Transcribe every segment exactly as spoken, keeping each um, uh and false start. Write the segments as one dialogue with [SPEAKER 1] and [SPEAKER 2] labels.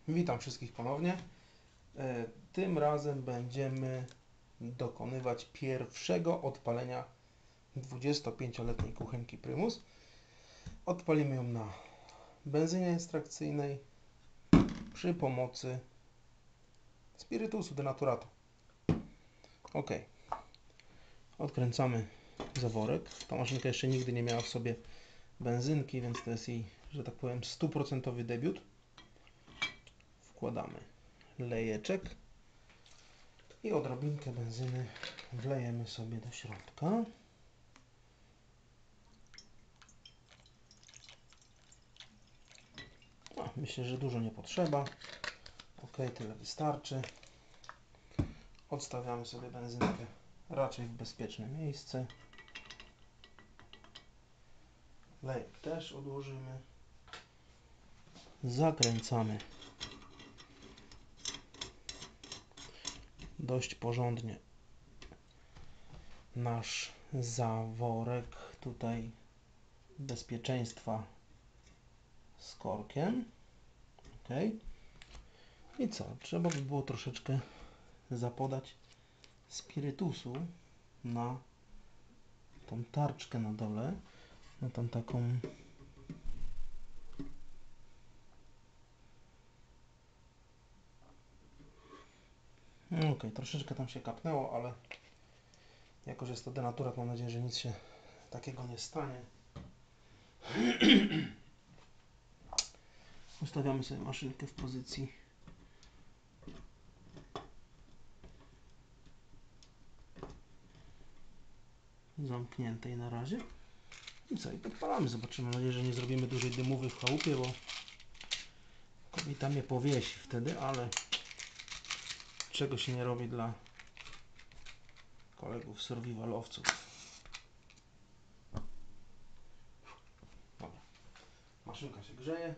[SPEAKER 1] Witam wszystkich ponownie. E, Tym razem będziemy dokonywać pierwszego odpalenia dwudziestopięcioletniej kuchenki Prymus. Odpalimy ją na benzynie ekstrakcyjnej przy pomocy spirytusu denaturato. Ok. Odkręcamy zaworek. Ta maszynka jeszcze nigdy nie miała w sobie benzynki, więc to jest jej, że tak powiem, stuprocentowy debiut. Wkładamy lejeczek i odrobinkę benzyny wlejemy sobie do środka. No, myślę, że dużo nie potrzeba. Ok, tyle wystarczy. Odstawiamy sobie benzynkę raczej w bezpieczne miejsce. Lejek też odłożymy. Zakręcamy dość porządnie nasz zaworek tutaj bezpieczeństwa z korkiem. Ok. I co? Trzeba by było troszeczkę zapodać spirytusu na tą tarczkę na dole, na tą taką ok, troszeczkę tam się kapnęło, ale jako że jest to denaturat, mam nadzieję, że nic się takiego nie stanie. Ustawiamy sobie maszynkę w pozycji zamkniętej na razie. I co? I podpalamy. Zobaczymy. Mam nadzieję, że nie zrobimy dużej dymowy w chałupie, bo kobieta mnie powiesi wtedy, ale czego się nie robi dla kolegów survivalowców. Dobra. Maszynka się grzeje.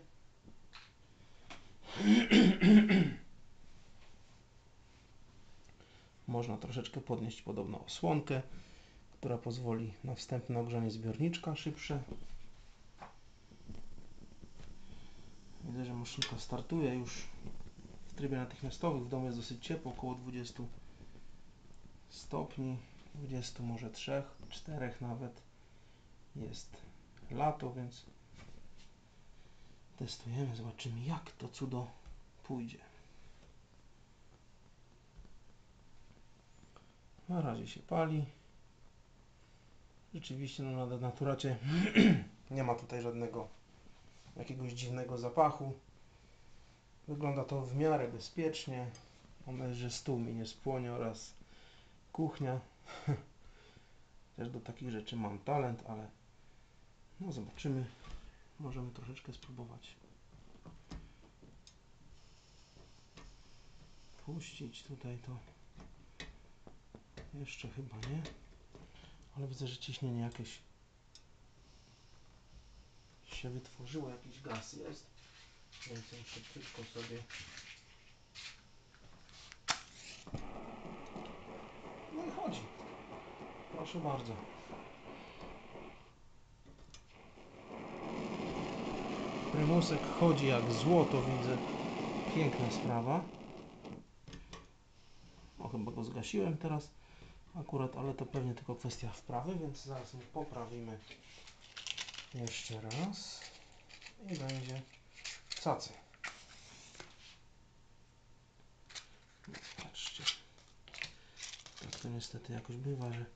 [SPEAKER 1] Można troszeczkę podnieść podobno osłonkę, która pozwoli na wstępne ogrzanie zbiorniczka szybsze. Widzę, że maszynka startuje już w trybie natychmiastowym. W domu jest dosyć ciepło, około dwudziestu stopni, dwudziestu może trzech, czterech nawet. Jest lato, więc testujemy, zobaczymy jak to cudo pójdzie. Na razie się pali. Rzeczywiście no, na denaturacie nie ma tutaj żadnego jakiegoś dziwnego zapachu. Wygląda to w miarę bezpiecznie. Mam nadzieję, że stół mi nie spłonie oraz kuchnia. Też do takich rzeczy mam talent, ale no zobaczymy. Możemy troszeczkę spróbować puścić tutaj to. Jeszcze chyba nie. Ale widzę, że ciśnienie jakieś się wytworzyło, jakiś gaz jest. Więc ją szybciutko sobie. No i chodzi. Proszę bardzo. Prymusek chodzi jak złoto, widzę. Piękna sprawa. O, chyba go zgasiłem teraz akurat, ale to pewnie tylko kwestia wprawy, więc zaraz my poprawimy jeszcze raz i będzie cacy. Patrzcie. Tak to niestety jakoś bywa, że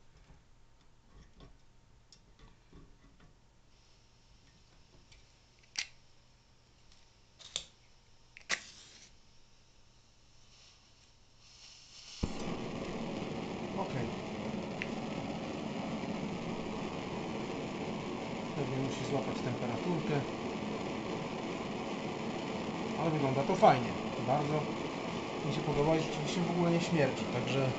[SPEAKER 1] ok. Pewnie musi złapać temperaturkę, ale wygląda to fajnie. Bardzo mi się podoba i rzeczywiście w ogóle nie śmierdzi, także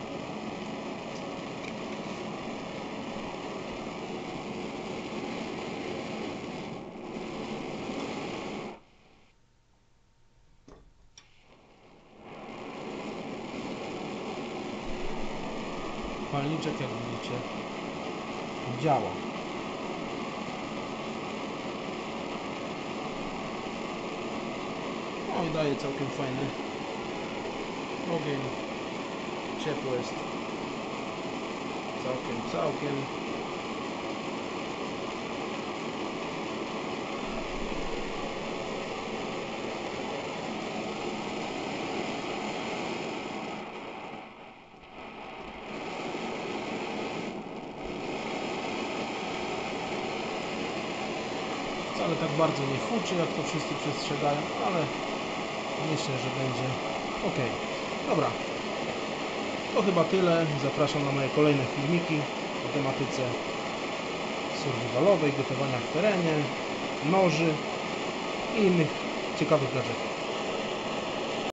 [SPEAKER 1] palniczek, jak widzicie, działa. No, No i daje całkiem fajny ogień. Ciepło jest. Całkiem, całkiem. Wcale tak bardzo nie huczy, jak to wszyscy przestrzegają, ale myślę, że będzie ok. Dobra, to chyba tyle. Zapraszam na moje kolejne filmiki o tematyce survivalowej, gotowania w terenie, noży i innych ciekawych gadżetów.